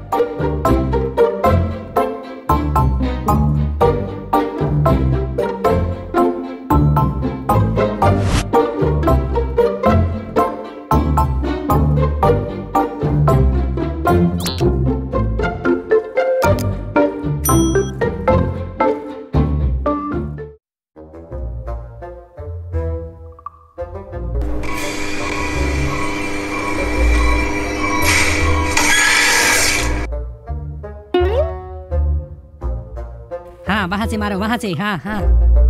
हाँ, वहां से मारो, वहां से। हाँ हाँ।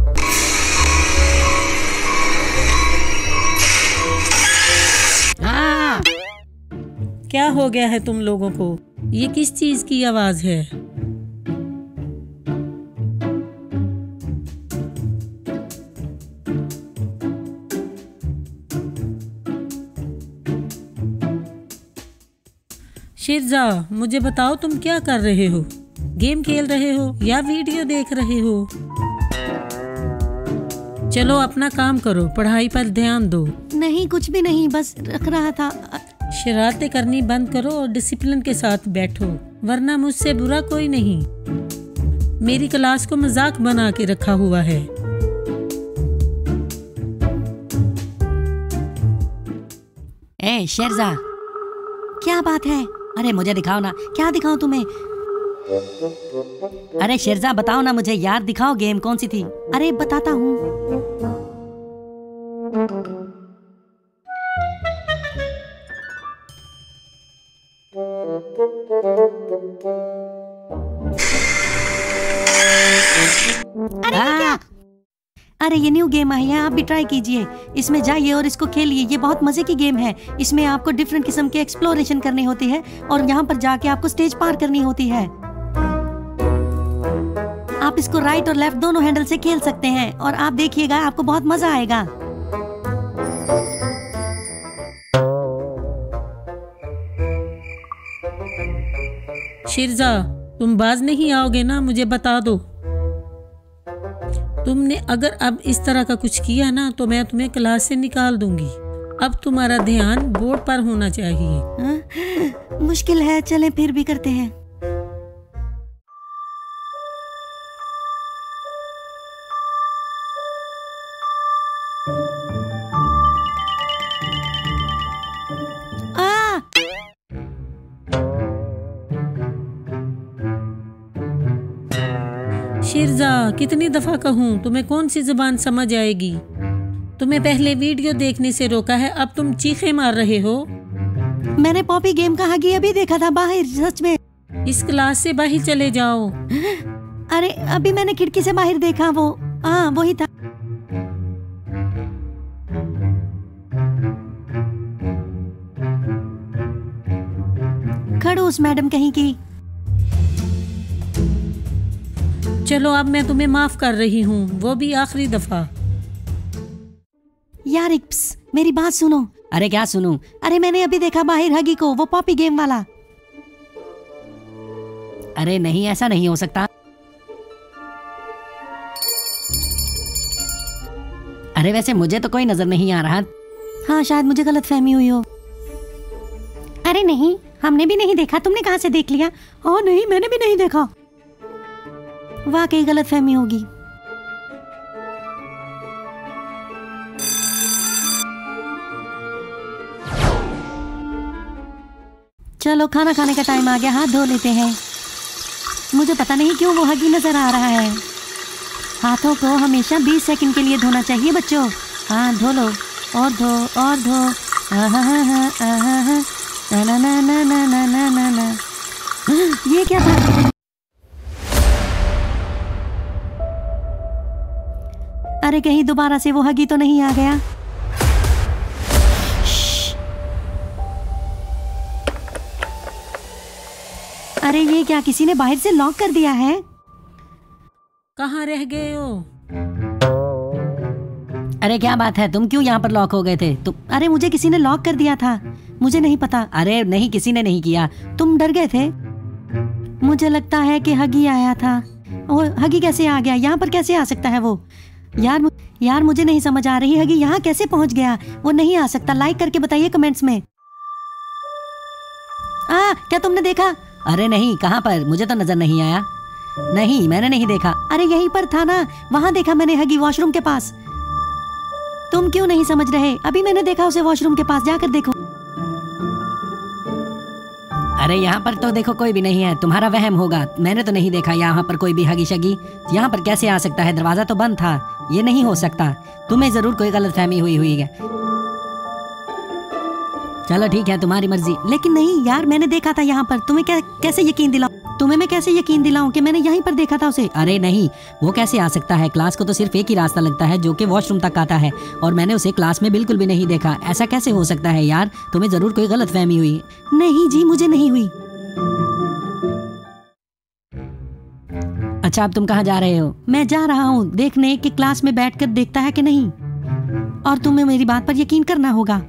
हाँ। क्या हो गया है तुम लोगों को? ये किस चीज की आवाज है? शिरजा, मुझे बताओ तुम क्या कर रहे हो? गेम खेल रहे हो या वीडियो देख रहे हो? चलो अपना काम करो, पढ़ाई पर ध्यान दो। नहीं, कुछ भी नहीं, बस रख रहा था। शरारतें करनी बंद करो और डिसिप्लिन के साथ बैठो, वरना मुझसे बुरा कोई नहीं। मेरी क्लास को मजाक बना के रखा हुआ है। ए शेरजा, क्या बात है? अरे मुझे दिखाओ ना। क्या दिखाऊं तुम्हें? अरे शेरजा बताओ ना मुझे यार, दिखाओ गेम कौन सी थी। अरे बताता हूँ। अरे क्या? अरे ये न्यू गेम आई है, आप भी ट्राई कीजिए। इसमें जाइए और इसको खेलिए, ये बहुत मजे की गेम है। इसमें आपको डिफरेंट किस्म के एक्सप्लोरेशन करनी होती है और यहाँ पर जाके आपको स्टेज पार करनी होती है। आप इसको राइट और लेफ्ट दोनों हैंडल से खेल सकते हैं और आप देखिएगा आपको बहुत मजा आएगा। शिरजा, तुम बाज नहीं आओगे ना? मुझे बता दो। तुमने अगर अब इस तरह का कुछ किया ना तो मैं तुम्हें क्लास से निकाल दूंगी। अब तुम्हारा ध्यान बोर्ड पर होना चाहिए। मुश्किल है, चलें फिर भी करते हैं। शिरजा, कितनी दफा कहूँ, तुम्हें कौन सी जुबान समझ आएगी? तुम्हें पहले वीडियो देखने से रोका है, अब तुम चीखे मार रहे हो। मैंने पॉपी गेम का हगी अभी देखा था बाहर, सच में। इस क्लास से बाहर चले जाओ। अरे अभी मैंने खिड़की से बाहर देखा, वो हाँ वही था। खड़ूस मैडम कहीं की। चलो अब मैं तुम्हें माफ कर रही हूँ, वो भी आखिरी दफा। यार मेरी बात सुनो। अरे क्या सुनूं? अरे मैंने अभी देखा बाहर हगी को, वो पॉपी गेम वाला। अरे नहीं, ऐसा नहीं हो सकता। अरे वैसे मुझे तो कोई नजर नहीं आ रहा। हाँ शायद मुझे गलतफहमी हुई हो। अरे नहीं, हमने भी नहीं देखा। तुमने कहाँ से देख लिया? ओह नहीं, मैंने भी नहीं देखा। वाकई गलतफहमी होगी। चलो खाना खाने का टाइम आ गया, हाथ धो लेते हैं। मुझे पता नहीं क्यों वो हगी नजर आ रहा है। हाथों को हमेशा 20 सेकंड के लिए धोना चाहिए बच्चों। हाँ धो लो, और धो और धो। ना ना ना ना ना ना ना ना ना। ये क्या था? अरे कहीं दोबारा से वो हगी तो नहीं आ गया? अरे ये क्या, किसी ने बाहर से लॉक कर दिया है? कहाँ रह गए हो? अरे क्या बात है, तुम क्यों यहाँ पर लॉक हो गए थे? तुम? अरे मुझे किसी ने लॉक कर दिया था, मुझे नहीं पता। अरे नहीं, किसी ने नहीं किया। तुम डर गए थे? मुझे लगता है कि हगी आया था। और हगी कैसे आ गया? यहाँ पर कैसे आ सकता है वो? यार मुझे नहीं समझ आ रही, हगी यहाँ कैसे पहुँच गया? वो नहीं आ सकता। लाइक करके बताइए कमेंट्स में। क्या तुमने देखा? अरे नहीं, कहाँ पर? मुझे तो नजर नहीं आया। नहीं, मैंने नहीं देखा। अरे यहीं पर था ना, वहाँ देखा मैंने हगी, वॉशरूम के पास। तुम क्यों नहीं समझ रहे? अभी मैंने देखा उसे वॉशरूम के पास, जाकर देखो। अरे यहाँ पर तो देखो कोई भी नहीं है, तुम्हारा वहम होगा। मैंने तो नहीं देखा यहाँ पर कोई भी हगी शगी। यहाँ पर कैसे आ सकता है? दरवाजा तो बंद था, ये नहीं हो सकता। तुम्हें जरूर कोई गलतफहमी हुई है। चलो ठीक है, तुम्हारी मर्जी। लेकिन नहीं यार, मैंने देखा था यहाँ पर। तुम्हें कैसे यकीन दिलाऊं? तुम्हें मैं कैसे यकीन दिलाऊं कि मैंने यहीं पर देखा था उसे? अरे नहीं, वो कैसे आ सकता है? क्लास को तो सिर्फ एक ही रास्ता लगता है जो कि वॉशरूम तक आता है, और मैंने उसे क्लास में बिल्कुल भी नहीं देखा। ऐसा कैसे हो सकता है यार? तुम्हें जरूर कोई गलतफहमी हुई। नहीं जी, मुझे नहीं हुई। अच्छा, अब तुम कहाँ जा रहे हो? मैं जा रहा हूँ देखने कि क्लास में बैठकर देखता है कि नहीं, और तुम्हें मेरी बात पर यकीन करना होगा।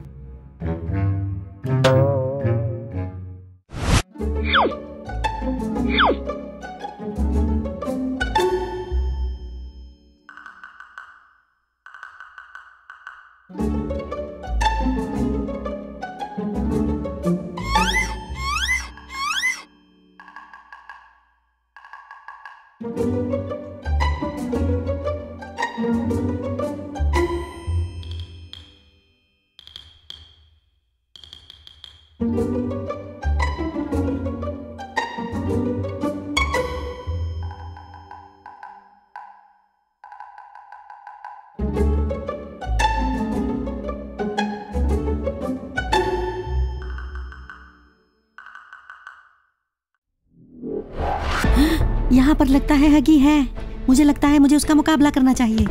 यहाँ पर लगता है हगी है। मुझे लगता है मुझे उसका मुकाबला करना चाहिए।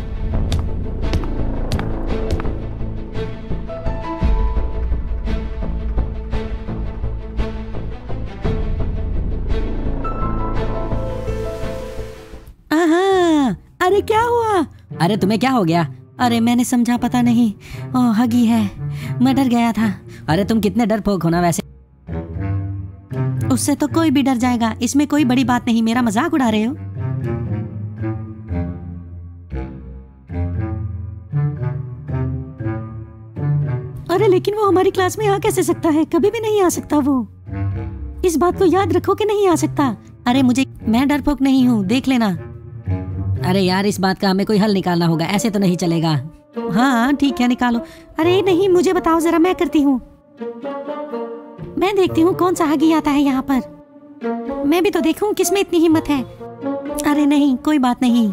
आहा, अरे क्या हुआ? अरे तुम्हें क्या हो गया? अरे मैंने समझा, पता नहीं। ओ हगी है, मैं डर गया था। अरे तुम कितने डरपोक हो ना वैसे। उससे तो कोई भी डर जाएगा, इसमें कोई बड़ी बात नहीं। मेरा मजाक उड़ा रहे हो? अरे लेकिन वो हमारी क्लास में आ कैसे सकता है? कभी भी नहीं आ सकता वो। इस बात को याद रखो कि नहीं आ सकता। अरे मैं डरपोक नहीं हूँ, देख लेना। अरे यार, इस बात का हमें कोई हल निकालना होगा, ऐसे तो नहीं चलेगा। हाँ ठीक है, निकालो। अरे नहीं, मुझे बताओ जरा, मैं करती हूँ। मैं देखती हूँ कौन सा हगी आता है यहाँ पर। मैं भी तो देखूं किसमें इतनी हिम्मत है। अरे नहीं, कोई बात नहीं।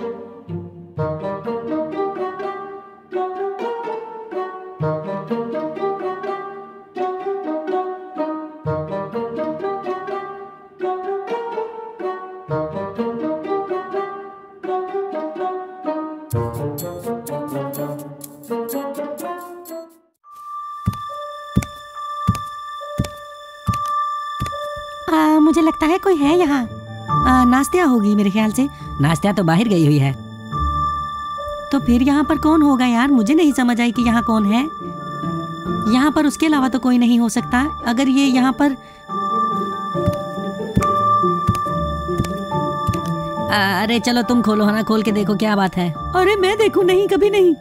मुझे लगता है कोई है यहाँ। नास्तिया होगी मेरे ख्याल से। नास्तिया तो बाहर गई हुई है। तो फिर यहाँ पर कौन होगा यार? मुझे नहीं समझ आई कि यहाँ कौन है। यहाँ पर उसके अलावा तो कोई नहीं हो सकता। अगर ये यहाँ पर अरे चलो तुम खोलो, है ना, खोल के देखो क्या बात है। अरे मैं देखूं? नहीं, कभी नहीं।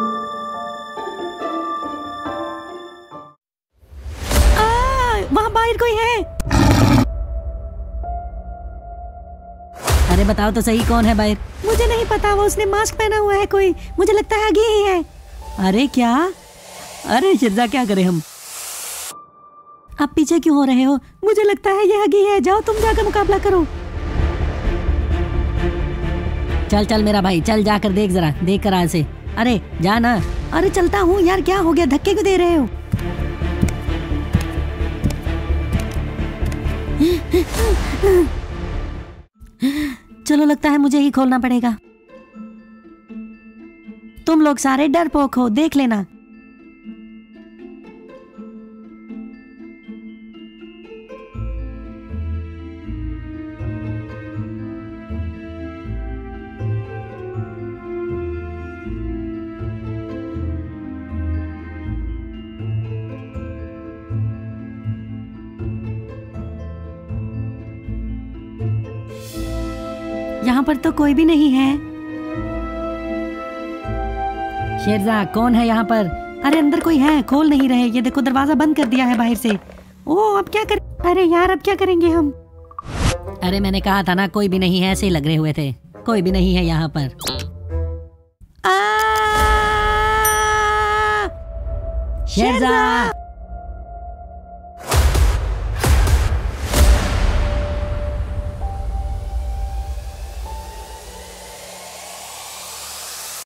वहाँ बाहर कोई है। अरे बताओ तो सही, कौन है बाहर? मुझे नहीं पता, वो उसने मास्क पहना हुआ है कोई। मुझे लगता है आगे ही है। अरे क्या? अरे शिर्जा, क्या करें हम? आप पीछे क्यों हो रहे हो? मुझे लगता है ये हगी है। जाओ तुम जाकर मुकाबला करो। चल चल मेरा भाई, चल जाकर देख, जरा देख कर आ से। अरे जा ना। अरे चलता हूँ यार, क्या हो गया? धक्के क्यों दे रहे हो? चलो, लगता है मुझे ही खोलना पड़ेगा। तुम लोग सारे डरपोक हो, देख लेना। यहाँ पर तो कोई भी नहीं है। शेरजा, कौन है यहाँ पर? अरे अंदर कोई है, खोल नहीं रहे। ये देखो, दरवाजा बंद कर दिया है बाहर से। ओह, अब क्या करें? अरे यार, अब क्या करेंगे हम? अरे मैंने कहा था ना कोई भी नहीं है, ऐसे ही लग रहे हुए थे। कोई भी नहीं है यहाँ पर। शेरशाह!